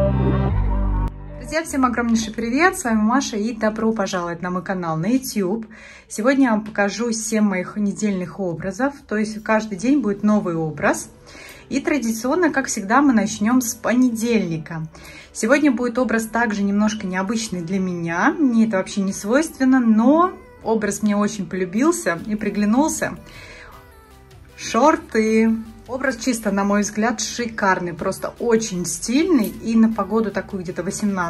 Друзья, всем огромнейший привет, с вами Маша и добро пожаловать на мой канал на YouTube. Сегодня я вам покажу 7 моих недельных образов, то есть каждый день будет новый образ. И традиционно, как всегда, мы начнем с понедельника. Сегодня будет образ также немножко необычный для меня, мне это вообще не свойственно, но образ мне очень полюбился и приглянулся. Шорты. Образ чисто, на мой взгляд, шикарный, просто очень стильный. И на погоду такую где-то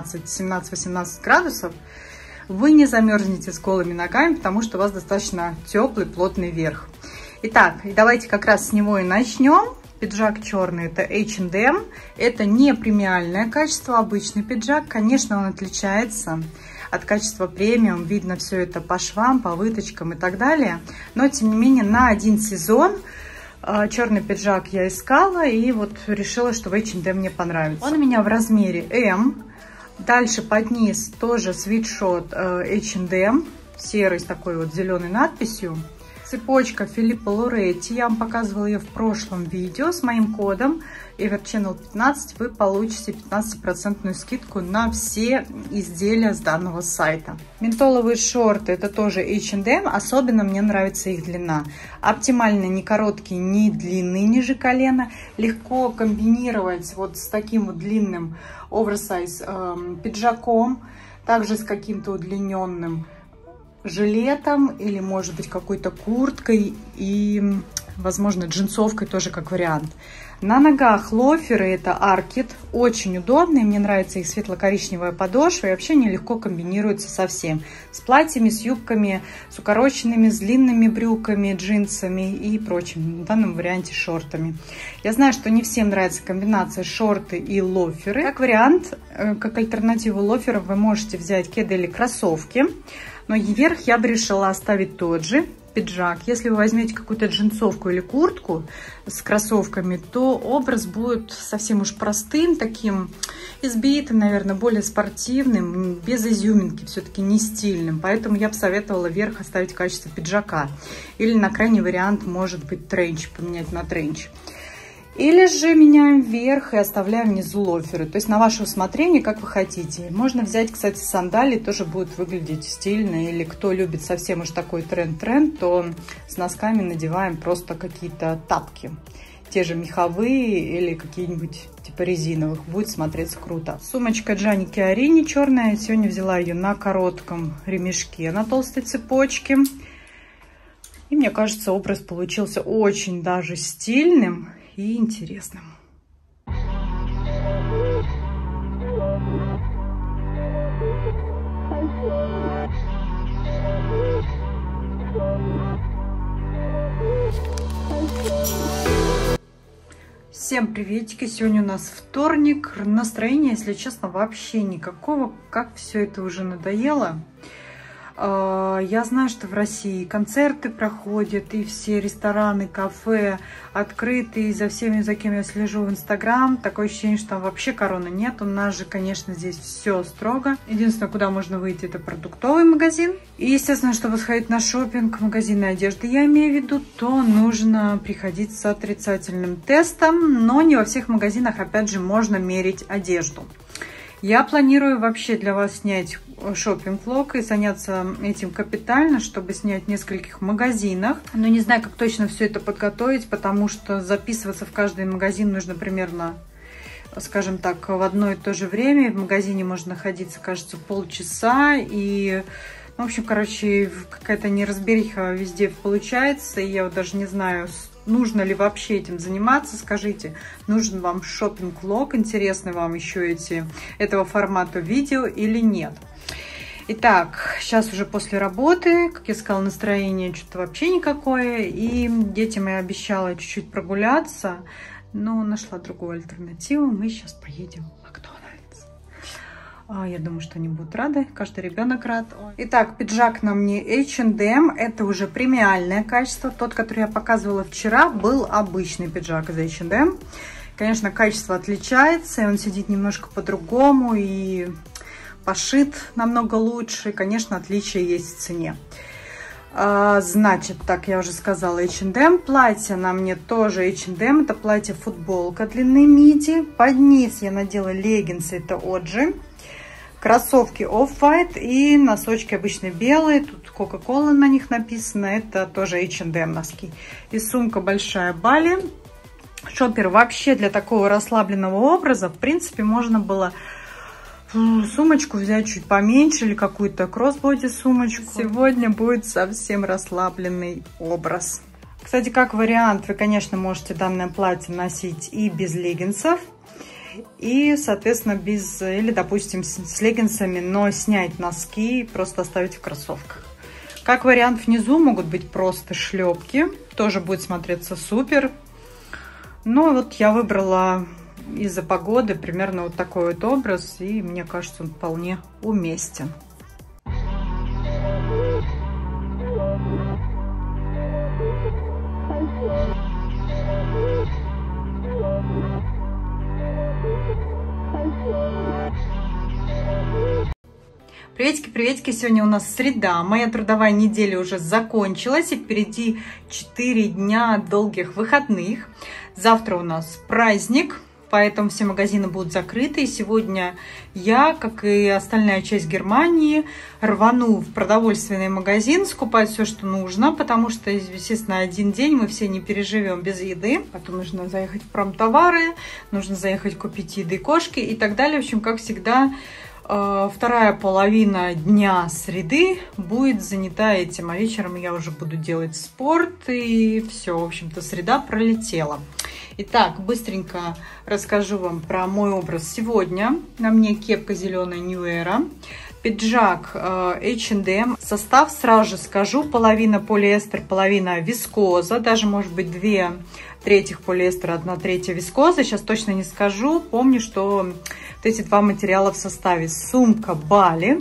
17-18 градусов вы не замерзнете с голыми ногами, потому что у вас достаточно теплый, плотный верх. Итак, давайте как раз с него и начнем. Пиджак черный, это H&M. Это не премиальное качество, обычный пиджак. Конечно, он отличается от качества премиум. Видно все это по швам, по выточкам и так далее. Но, тем не менее, на один сезон черный пиджак я искала и вот решила, что в H&M мне понравится. Он у меня в размере М. Дальше под низ тоже свитшот H&M, серый с такой вот зеленой надписью. Цепочка Филиппо Лоретти, я вам показывала ее в прошлом видео. С моим кодом EverChannel15 вы получите 15% скидку на все изделия с данного сайта. Ментоловые шорты, это тоже H&M, особенно мне нравится их длина. Оптимально не короткие, не длинные ниже колена. Легко комбинировать вот с таким вот длинным оверсайз пиджаком, также с каким-то удлиненным жилетом или, может быть, какой-то курткой и, возможно, джинсовкой тоже как вариант. На ногах лоферы, это Аркет, очень удобные, мне нравится их светло-коричневая подошва и вообще они легко комбинируются со всем. С платьями, с юбками, с укороченными, с длинными брюками, джинсами и прочим, в данном варианте шортами. Я знаю, что не всем нравится комбинация шорты и лоферы. Как вариант, как альтернативу лоферов вы можете взять кеды или кроссовки. Но верх я бы решила оставить тот же, пиджак. Если вы возьмете какую-то джинсовку или куртку с кроссовками, то образ будет совсем уж простым, таким избитым, наверное, более спортивным, без изюминки, все-таки не стильным. Поэтому я бы советовала верх оставить в качестве пиджака. Или на крайний вариант, может быть, тренч, поменять на тренч. Или же меняем верх и оставляем внизу лоферы. То есть на ваше усмотрение, как вы хотите. Можно взять, кстати, сандалии, тоже будет выглядеть стильно. Или кто любит совсем уж такой тренд-тренд, то с носками надеваем просто какие-то тапки. Те же меховые или какие-нибудь типа резиновых. Будет смотреться круто. Сумочка Gianni Chiarini черная. Сегодня взяла ее на коротком ремешке, на толстой цепочке. И мне кажется, образ получился очень даже стильным и интересным. Всем приветики! Сегодня у нас вторник. Настроение, если честно, вообще никакого. Как все это уже надоело. Я знаю, что в России концерты проходят, и все рестораны, кафе открыты, и за всеми, за кем я слежу в Инстаграм, такое ощущение, что там вообще короны нет. У нас же, конечно, здесь все строго. Единственное, куда можно выйти, это продуктовый магазин. И, естественно, чтобы сходить на шопинг, магазины одежды, я имею в виду, то нужно приходить с отрицательным тестом, но не во всех магазинах, опять же, можно мерить одежду. Я планирую вообще для вас снять шопинг-влог и заняться этим капитально, чтобы снять в нескольких магазинах. Но не знаю, как точно все это подготовить, потому что записываться в каждый магазин нужно примерно, скажем так, в одно и то же время. В магазине можно находиться, кажется, полчаса. И, в общем, короче, какая-то неразбериха везде получается. И я вот даже не знаю, нужно ли вообще этим заниматься. Скажите, нужен вам шопинг-влог, интересны вам еще этого формата видео или нет? Итак, сейчас уже после работы, как я сказала, настроение что-то вообще никакое. И детям я обещала чуть-чуть прогуляться, но нашла другую альтернативу. Мы сейчас поедем в Макдональдс. Я думаю, что они будут рады. Каждый ребенок рад. Итак, пиджак на мне H&M. Это уже премиальное качество. Тот, который я показывала вчера, был обычный пиджак из H&M. Конечно, качество отличается. Он сидит немножко по-другому и пошит намного лучше. Конечно, отличие есть в цене. Значит, так, я уже сказала, H&M. Платье на мне тоже H&M. Это платье-футболка длины миди. Под низ я надела леггинсы, это Оджи. Кроссовки Off-White и носочки обычно белые. Тут Coca-Cola на них написано. Это тоже H&M носки. И сумка большая Бали. Шопер вообще для такого расслабленного образа, в принципе, можно было сумочку взять чуть поменьше или какую-то кроссбоди сумочку. Сегодня будет совсем расслабленный образ. Кстати, как вариант, вы, конечно, можете данное платье носить и без леггинсов, и, соответственно, без, или, допустим, с леггинсами, но снять носки и просто оставить в кроссовках. Как вариант, внизу могут быть просто шлепки, тоже будет смотреться супер. Но вот я выбрала из-за погоды примерно вот такой вот образ, и мне кажется, он вполне уместен. Приветики, приветики! Сегодня у нас среда. Моя трудовая неделя уже закончилась, и впереди 4 дня долгих выходных. Завтра у нас праздник, поэтому все магазины будут закрыты. И сегодня я, как и остальная часть Германии, рвану в продовольственный магазин скупать все, что нужно, потому что, естественно, один день мы все не переживем без еды. Потом нужно заехать в промтовары, нужно заехать купить еды кошки и так далее. В общем, как всегда, вторая половина дня среды будет занята этим, а вечером я уже буду делать спорт, и все, в общем-то, среда пролетела. Итак, быстренько расскажу вам про мой образ сегодня. На мне кепка зеленая New Era, пиджак H&M. Состав сразу же скажу: половина полиэстер, половина вискоза, даже может быть 2/3 полиэстер, 1/3 вискоза. Сейчас точно не скажу. Помню, что вот эти два материала в составе. Сумка Бали,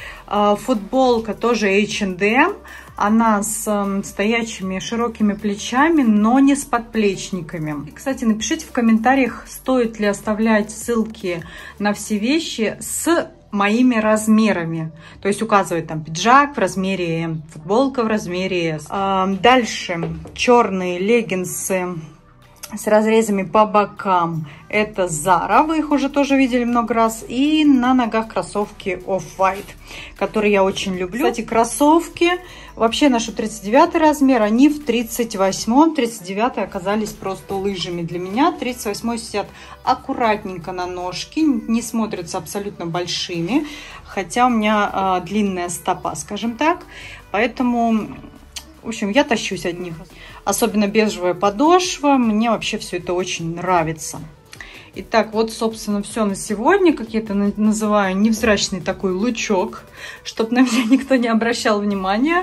футболка тоже H&M. Она с стоячими широкими плечами, но не с подплечниками. Кстати, напишите в комментариях, стоит ли оставлять ссылки на все вещи с моими размерами. То есть указывать там пиджак в размере M, футболка в размере S. Дальше черные леггинсы с разрезами по бокам. Это Zara, вы их уже тоже видели много раз. И на ногах кроссовки Off-White, которые я очень люблю. Кстати, кроссовки вообще ношу 39 размер, они в 38-м. 39 оказались просто лыжами для меня. 38 сидят аккуратненько на ножке, не смотрятся абсолютно большими. Хотя у меня длинная стопа, скажем так. Поэтому, в общем, я тащусь от них. Особенно бежевая подошва. Мне вообще все это очень нравится. Итак, вот, собственно, все на сегодня. Как я это называю, невзрачный такой лучок, чтобы на меня никто не обращал внимания.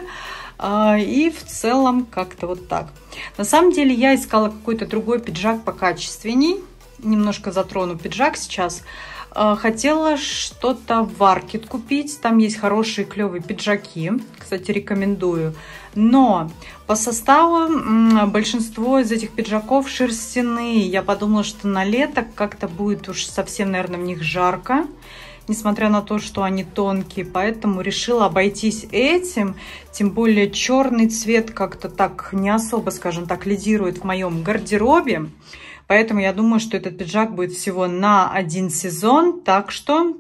И в целом как-то вот так. На самом деле я искала какой-то другой пиджак покачественней. Немножко затрону пиджак сейчас. Хотела что-то в Аркет купить. Там есть хорошие клевые пиджаки. Кстати, рекомендую. Но по составу большинство из этих пиджаков шерстяные. Я подумала, что на лето как-то будет уж совсем, наверное, в них жарко. Несмотря на то, что они тонкие. Поэтому решила обойтись этим. Тем более черный цвет как-то так не особо, скажем так, лидирует в моем гардеробе. Поэтому я думаю, что этот пиджак будет всего на один сезон. Так что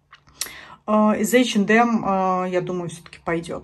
из H&M, я думаю, все-таки пойдет.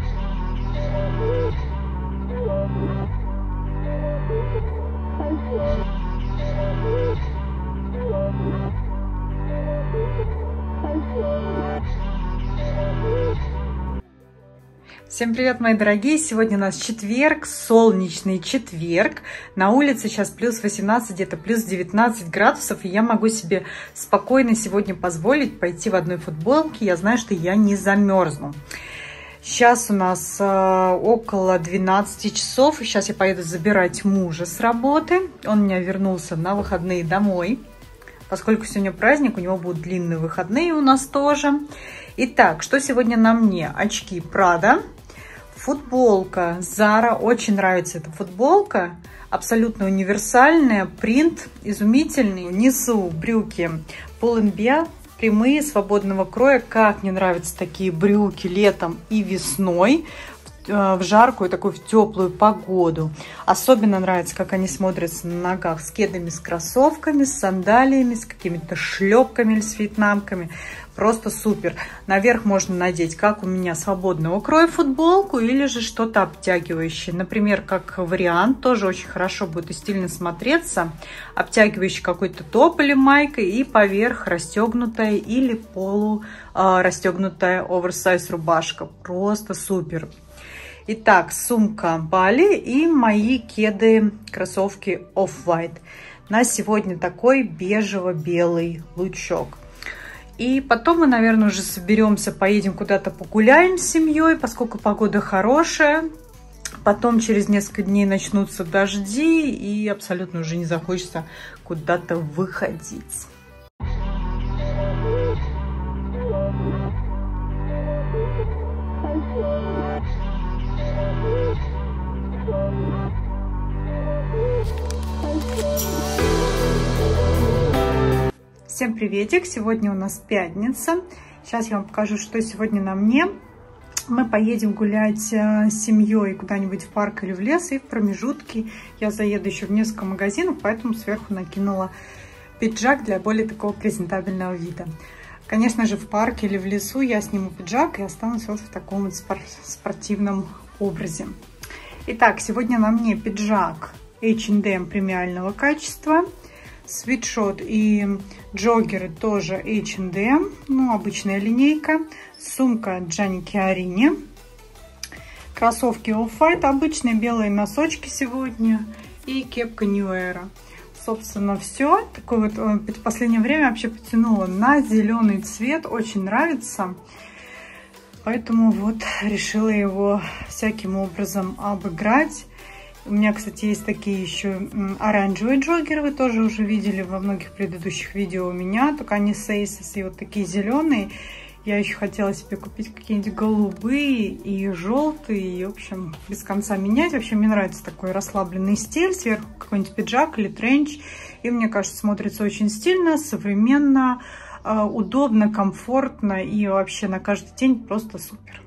Всем привет, мои дорогие! Сегодня у нас четверг, солнечный четверг. На улице сейчас плюс 18, где-то плюс 19 градусов. И я могу себе спокойно сегодня позволить пойти в одной футболке. Я знаю, что я не замерзну. Сейчас у нас около 12 часов. И сейчас я поеду забирать мужа с работы. Он у меня вернулся на выходные домой. Поскольку сегодня праздник, у него будут длинные выходные, у нас тоже. Итак, что сегодня на мне? Очки Prada. Футболка Zara, очень нравится эта футболка, абсолютно универсальная, принт изумительный. Внизу брюки Pull&Bear, прямые, свободного кроя. Как мне нравятся такие брюки летом и весной. в жаркую, такую в теплую погоду. Особенно нравится, как они смотрятся на ногах с кедами, с кроссовками, с сандалиями, с какими-то шлепками или с вьетнамками. Просто супер. Наверх можно надеть, как у меня, свободного кроя футболку или же что-то обтягивающее. Например, как вариант, тоже очень хорошо будет и стильно смотреться. Обтягивающий какой-то топ или майка и поверх расстегнутая или полурастегнутая оверсайз рубашка. Просто супер. Итак, сумка Bali и мои кеды, кроссовки Off-White. На сегодня такой бежево-белый лучок. И потом мы, наверное, уже соберемся, поедем куда-то погуляем с семьей, поскольку погода хорошая. Потом через несколько дней начнутся дожди, и абсолютно уже не захочется куда-то выходить. Всем приветик! Сегодня у нас пятница. Сейчас я вам покажу, что сегодня на мне. Мы поедем гулять с семьей куда-нибудь в парк или в лес. И в промежутке я заеду еще в несколько магазинов, поэтому сверху накинула пиджак для более такого презентабельного вида. Конечно же, в парке или в лесу я сниму пиджак и останусь вот в таком вот спортивном образе. Итак, сегодня на мне пиджак H&M премиального качества. Свитшот и джоггеры тоже H&M, ну, обычная линейка. Сумка Gianni Chiarini. Кроссовки Off-White, обычные белые носочки сегодня. И кепка New Era. Собственно, все. Такое вот в последнее время вообще потянуло на зеленый цвет. Очень нравится. Поэтому вот решила его всяким образом обыграть. У меня, кстати, есть такие еще оранжевые джоггеры, вы тоже уже видели во многих предыдущих видео у меня, только они с Asos, и вот такие зеленые. Я еще хотела себе купить какие-нибудь голубые и желтые, и, в общем, без конца менять. Вообще, мне нравится такой расслабленный стиль, сверху какой-нибудь пиджак или тренч, и мне кажется, смотрится очень стильно, современно, удобно, комфортно, и вообще на каждый день просто супер.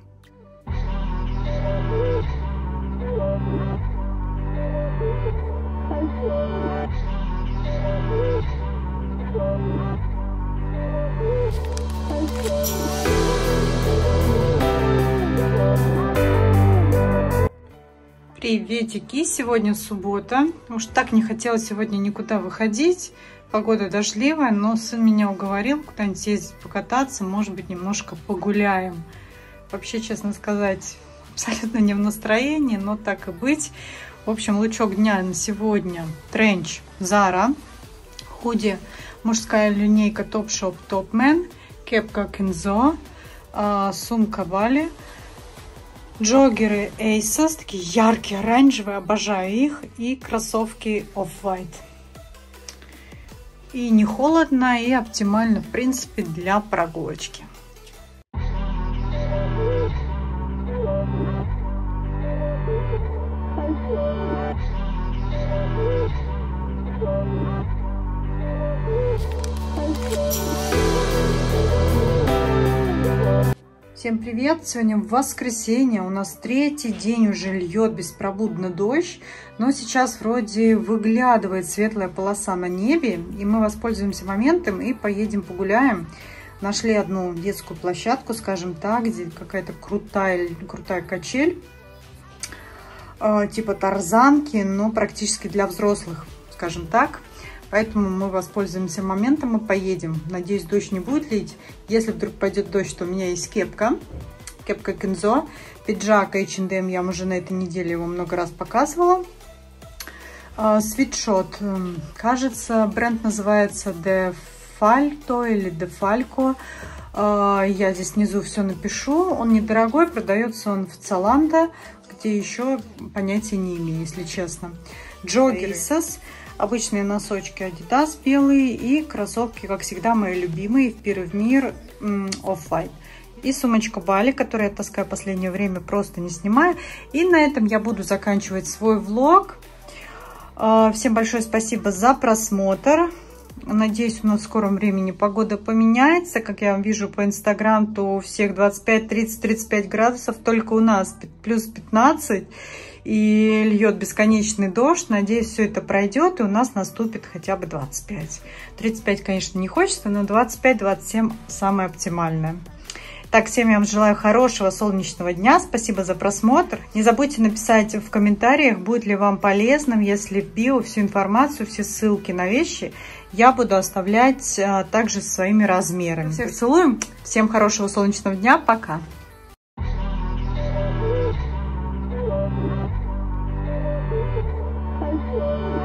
Приветики! Сегодня суббота. Уж так не хотелось сегодня никуда выходить. Погода дождливая, но сын меня уговорил куда-нибудь съездить покататься. Может быть, немножко погуляем. Вообще, честно сказать, абсолютно не в настроении, но так и быть. В общем, лучок дня на сегодня. Тренч Zara. Худи мужская линейка Topshop Topman. Кепка Kenzo. Сумка Bali. Джоггеры Asos, такие яркие, оранжевые, обожаю их. И кроссовки Off-White. И не холодно, и оптимально, в принципе, для прогулочки. Всем привет! Сегодня воскресенье, у нас третий день уже льет беспробудно дождь, но сейчас вроде выглядывает светлая полоса на небе, и мы воспользуемся моментом и поедем погуляем. Нашли одну детскую площадку, скажем так, где какая-то крутая качель, типа тарзанки, но практически для взрослых, скажем так. Поэтому мы воспользуемся моментом и поедем. Надеюсь, дождь не будет лить. Если вдруг пойдет дождь, то у меня есть кепка. Кепка Kenzo. Пиджак H&M, я вам уже на этой неделе его много раз показывала. Свитшот. Кажется, бренд называется De Falco или De Falco. Я здесь внизу все напишу. Он недорогой, продается он в Zalando, где еще понятия не имею, если честно. Джоггеры Asos. Обычные носочки Adidas белые и кроссовки, как всегда, мои любимые, в пир и в мир Off-White. И сумочка Bali, которую я таскаю в последнее время, просто не снимаю. И на этом я буду заканчивать свой влог. Всем большое спасибо за просмотр. Надеюсь, у нас в скором времени погода поменяется. Как я вижу по Инстаграм, то у всех 25, 30, 35 градусов. Только у нас плюс 15. И льет бесконечный дождь. Надеюсь, все это пройдет, и у нас наступит хотя бы 25. 35, конечно, не хочется, но 25-27 самое оптимальное. Так, всем я вам желаю хорошего солнечного дня. Спасибо за просмотр. Не забудьте написать в комментариях, будет ли вам полезным, если в био всю информацию, все ссылки на вещи я буду оставлять также своими размерами. Всех целуем. Всем хорошего солнечного дня. Пока. Thank you.